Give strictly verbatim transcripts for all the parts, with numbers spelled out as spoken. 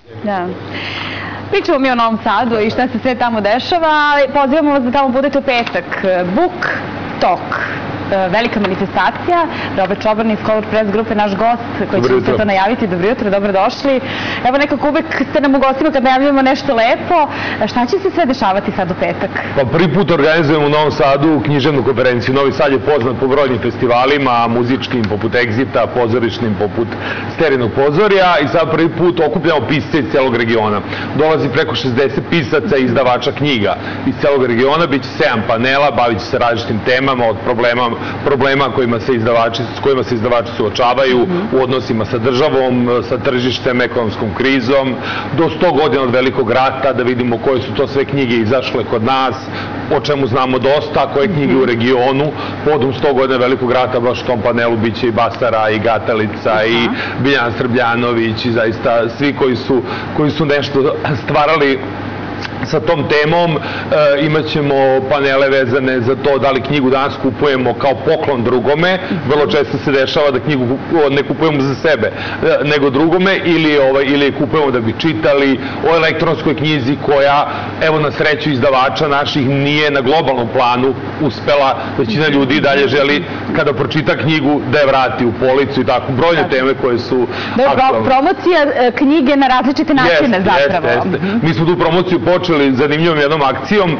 Da. Pričamo mi o Novom Sadu i šta se sve tamo dešava, ali pozivamo vas da tamo budete u petak. Book Talk. Velika manifestacija. Robert Čoban iz Color Press grupe, naš gost, koji će nam sve to najaviti. Dobro jutro, dobrodošli. Evo, nekako uvek ste nam u gostima kad najavljamo nešto lepo. Šta će se sve dešavati sad u petak? Pa prvi put organizujemo u Novom Sadu književnu konferenciju. Novi Sad je poznat po brojnim festivalima, muzičkim poput Exita, pozorišnim poput Sterinog pozorja i sad prvi put okupljamo pisce iz celog regiona. Dolazi preko šezdeset pisaca i izdavača knjiga iz celog regiona. Biće sedam panela, bavit će se različitim temama, od problema problema kojima se izdavači, s kojima se izdavači suočavaju u odnosima sa državom, sa tržištem, ekonomskom krizom, do sto godina od Velikog rata, da vidimo koje su to sve knjige izašle kod nas, o čemu znamo dosta, koje knjige u regionu. Podom sto godina Velikog rata, baš u tom panelu biće i Basara, i Gatalica, i Biljana Srbljanović, i zaista svi koji su, koji su nešto stvarali sa tom temom. E, imat ćemo panele vezane za to da li knjigu danas kupujemo kao poklon drugome. Vrlo često se dešava da knjigu ne kupujemo za sebe, e, nego drugome, ili, ovaj, ili je kupujemo da bi čitali. O elektronskoj knjizi koja, evo na sreću izdavača naših, nije na globalnom planu uspela. Većina ljudi dalje želi, kada pročita knjigu, da je vrati u policu i tako. Brojne teme koje su aktualne. Promocija knjige na različite načine zapravo. Jeste, jeste. Mi smo tu promociju počeli zanimljivom jednom akcijom.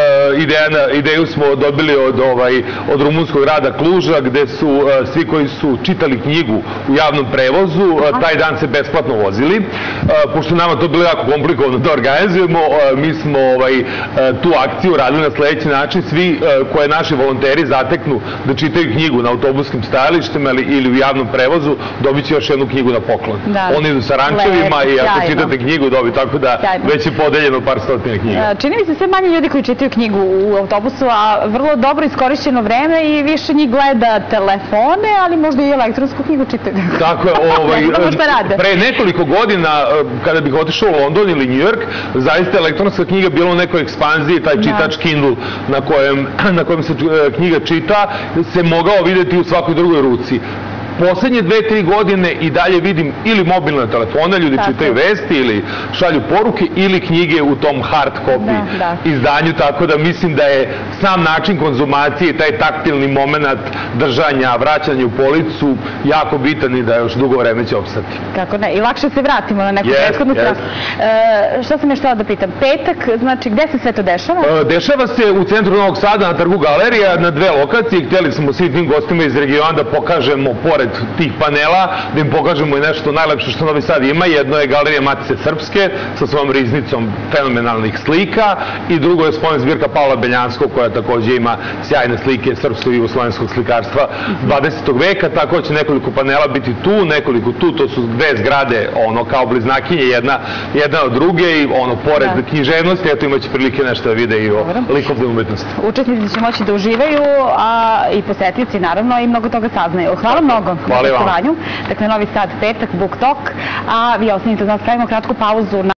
Ideju smo dobili od, ovaj, od rumunskog grada Kluža, gde su svi koji su čitali knjigu u javnom prevozu, taj dan se besplatno vozili. Pošto nama to bilo jako komplikovano da organizujemo, mi smo ovaj, tu akciju radili na sledeći način. Svi koje naši volonteri zateknu da čitaju knjigu na autobuskim stajalištima ili u javnom prevozu, dobit će još jednu knjigu na poklon. Da. Oni idu sa rančevima i ako čitate knjigu dobi, tako da sjajno. Već je podeljeno par stotine knjiga. Čini mi se sve manje ljudi koji čitaju knjigu u autobusu, a vrlo dobro iskorišćeno vreme i više njih gleda telefone, ali možda i elektronsku knjigu čitaju. Tako je, ovaj, pre nekoliko godina, kada bih otišao u London ili New York, zaista elektronska knjiga bila u nekoj ekspanziji, taj čitač Kindle na kojem, na kojem se knjiga čita, se mogao videti u svakoj drugoj ruci. Poslednje dve, tri godine i dalje vidim ili mobilne telefone, ljudi čitaju vesti ili šalju poruke, ili knjige u tom hard copy izdanju, tako da mislim da je sam način konzumacije, taj taktilni moment držanja, vraćanja u policu jako bitan i da još dugo vreme će opstati. Kako ne, i lakše se vratimo na neku prethodnu trasu. Šta sam još htjela da pitam? Petak, znači gde se sve to dešava? Dešava se u centru Novog Sada na Trgu Galerija, na dve lokacije. Htjeli smo svim tim gostima iz regiona da pokažemo pored tih panela, da im pokažemo i nešto najlepše što Novi Sad ima. Jedno je Galerija Matice Srpske sa svojom riznicom fenomenalnih slika i drugo je spomen zbirka Pavla Beljanskog, koja takođe ima sjajne slike srpskog i jugoslovenskog slikarstva dvadesetog veka, tako će nekoliko panela biti tu, nekoliko tu, to su dve zgrade ono kao bliznakinje, jedna, jedna od druge i ono pored književnosti, eto imaće prilike nešto da vide i o likovnoj umetnosti. Učesnici će moći da uživaju, a i posetioci naravno i mnogo toga saznaju. Hvala mnogo. Hvala vam. Dakle, Novi Sad, petak, Book Talk, a vi ostanite da nas pravimo kratku pauzu.